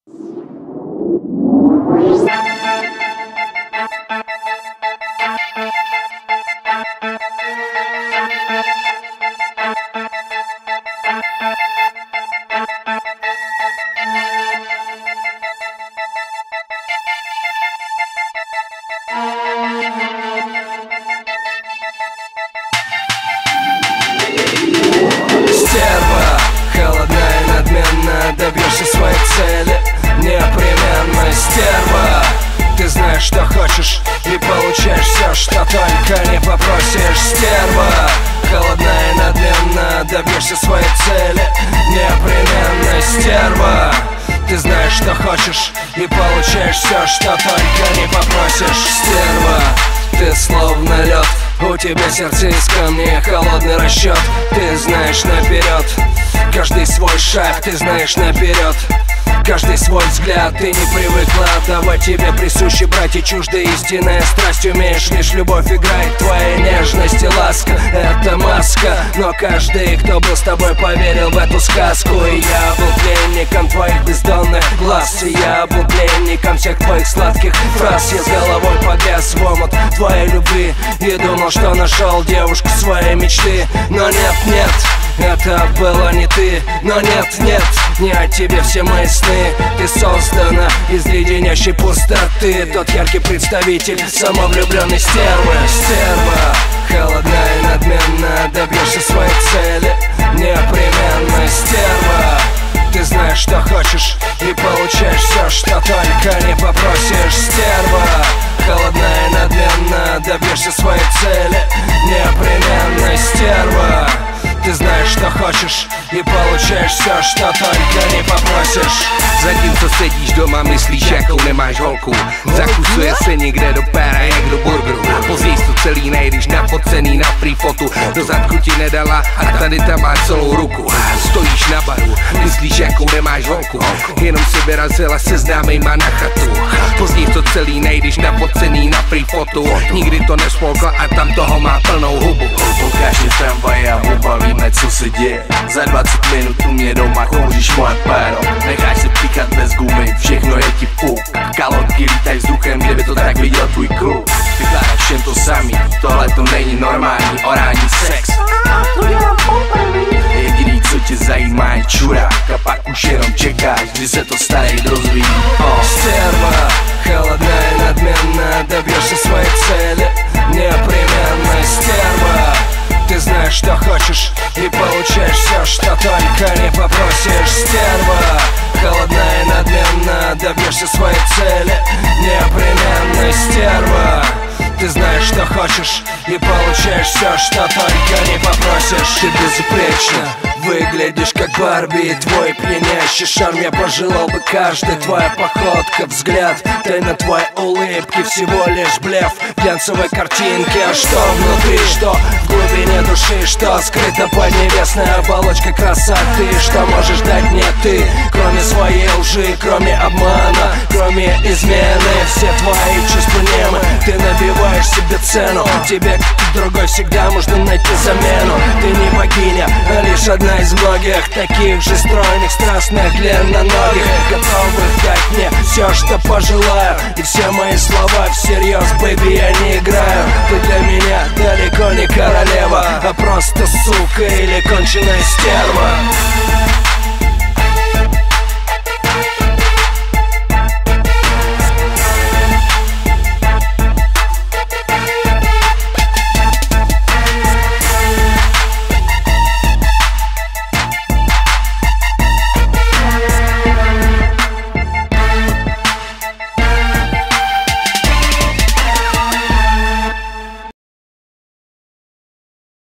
Стерва, холодная и надменная, добьешься своей цели непременно. Стерва, ты знаешь, что хочешь, и получаешь все, что только не попросишь. Стерва, холодная и надменная, добьешься своей цели непременно. Стерва, ты знаешь, что хочешь, и получаешь все, что только не попросишь. Стерва, ты словно лед, у тебя сердце из камня, холодный расчет. Ты знаешь наперед каждый свой шаг, ты знаешь наперед каждый свой взгляд. Ты не привыкла отдавать, тебе присущи братья чуждая истинная страсть. Умеешь лишь любовь играть, твоя нежность и ласка — это маска. Но каждый, кто был с тобой, поверил в эту сказку. И я был пленником твоих бездонных глаз, и я был пленником всех твоих сладких фраз. Я с головой погряз в омут твоей любви и думал, что нашел девушку своей мечты. Но нет, нет, это было не ты. Но нет, нет, не о тебе все мои сны. Ты создана из леденящей пустоты. Тот яркий представитель самовлюбленной стервы. Стерва, холодная и надменная, добьешься своей цели непременно. Стерва, ты знаешь, что хочешь, и получаешь все, что только не попросишь. Стерва, холодная и надменная, добьешься своей цели непременно. Стерва, ты знаешь, что хочешь, и получаешь все, что только не pопроsíš. Zatímco sedíš doma, myslíš, jakou nemáš holku. Zakusuje se někde do péra, jak do burgeru. Později to celý najdeš nafocený na free fotu. Do zadku ti nedala a tady tam máš celou ruku. Stojíš na baru, myslíš, jakou nemáš holku. Jenom si vyrazila se známejma na chatu. Později to celý najdeš nafocený na free fotu. Nikdy to nespolkla a tam toho má plnou hubu. Ukáž mě tramvaj a obavíme, co se děje. Za 20 minut u mě doma kouříš moje péro. Necháš se píchat bez gumy, všechno je ti fuk. Kalotky lítaj vzduchem, kdyby to tak viděl tvůj kluk. Vykládáš všem to samý, tohle to není normální orální sex. Jediný, co tě zajímá, je čurák. A pak už jenom čekáš, kdy se to starý dozví. Стерва, холодная и надменная, добьешься своей цели непременно. Стерва, ты знаешь, что хочешь, и получаешь все, что только не попросишь. Стерва, холодная и надменная, добьешься своей цели непременно. Стерва, ты знаешь, что хочешь, и получаешь все, что только не попросишь. Ты безупречно выглядишь как Барби, и твой пьянящий шарм я пожелал бы каждый. Твоя походка, взгляд, тайна твоей улыбки, всего лишь блеф глянцевой картинки. А что внутри, что в глубине души, что скрыто под небесной оболочкой красоты? Что можешь дать мне ты, кроме своей лжи, кроме обмана, кроме измены? Все твои чувства немы, ты набиваешь себе цену. Тебе другой всегда можно найти замену. Ты не богиня, а лишь одна из многих таких же стройных, страстных, длинноногих, готовых дать мне все, что пожелаю. И все мои слова всерьез, бэби, я не играю. Ты для меня далеко не королева, а просто сука или конченая стерва.